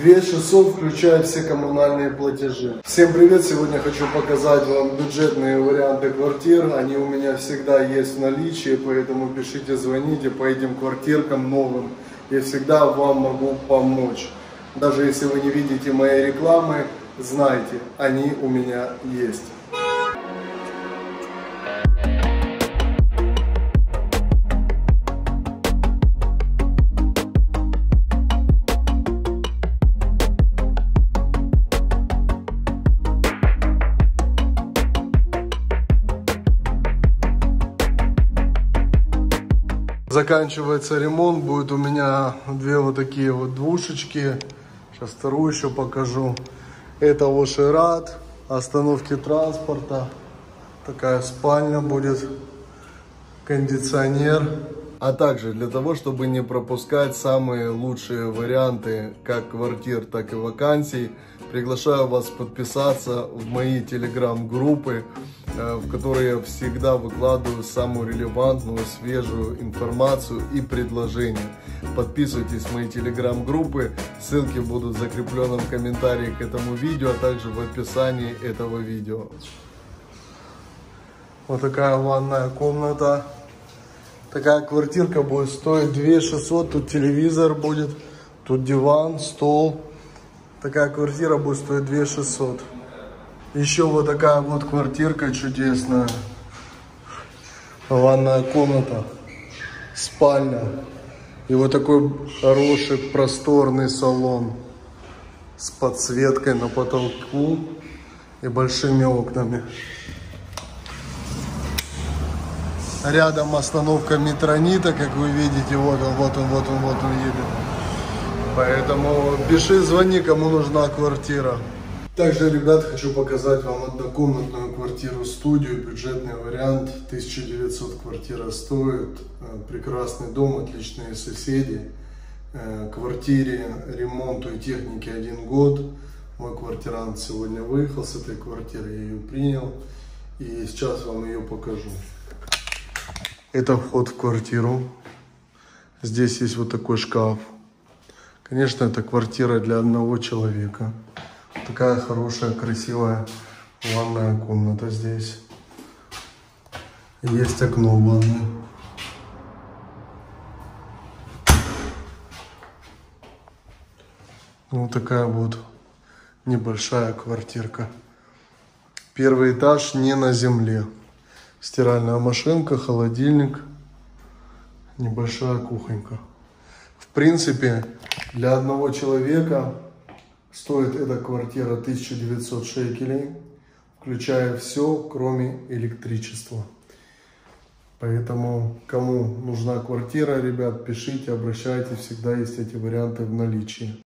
2600 включая все коммунальные платежи. Всем привет! Сегодня хочу показать вам бюджетные варианты квартир. Они у меня всегда есть в наличии, поэтому пишите, звоните по этим квартиркам новым. Я всегда вам могу помочь. Даже если вы не видите моей рекламы, знайте, они у меня есть. Заканчивается ремонт, будет у меня две вот такие вот двушечки. Сейчас вторую еще покажу. Это Ошират, остановки транспорта. Такая спальня будет, кондиционер. А также для того, чтобы не пропускать самые лучшие варианты как квартир, так и вакансий, приглашаю вас подписаться в мои телеграм-группы, в которые я всегда выкладываю самую релевантную, свежую информацию и предложения. Подписывайтесь в мои телеграм-группы, ссылки будут в закрепленном комментарии к этому видео, а также в описании этого видео. Вот такая ванная комната. Такая квартирка будет стоить 2600, тут телевизор будет, тут диван, стол. Такая квартира будет стоить 2600. Еще вот такая вот квартирка чудесная. Ванная комната, спальня. И вот такой хороший просторный салон с подсветкой на потолку и большими окнами. Рядом остановка Метронита, как вы видите, вот он едет. Поэтому пиши, звони, кому нужна квартира. Также, ребят, хочу показать вам однокомнатную квартиру-студию, бюджетный вариант, 1900 квартира стоит, прекрасный дом, отличные соседи, квартире, ремонту и технике 1 год. Мой квартирант сегодня выехал с этой квартиры, я ее принял и сейчас вам ее покажу. Это вход в квартиру, здесь есть вот такой шкаф. Конечно, это квартира для одного человека. Такая хорошая, красивая ванная комната здесь. Есть окно в ванной. Вот такая вот небольшая квартирка. Первый этаж не на земле. Стиральная машинка, холодильник, небольшая кухонька. В принципе, для одного человека стоит эта квартира 1900 шекелей, включая все, кроме электричества. Поэтому, кому нужна квартира, ребят, пишите, обращайтесь, всегда есть эти варианты в наличии.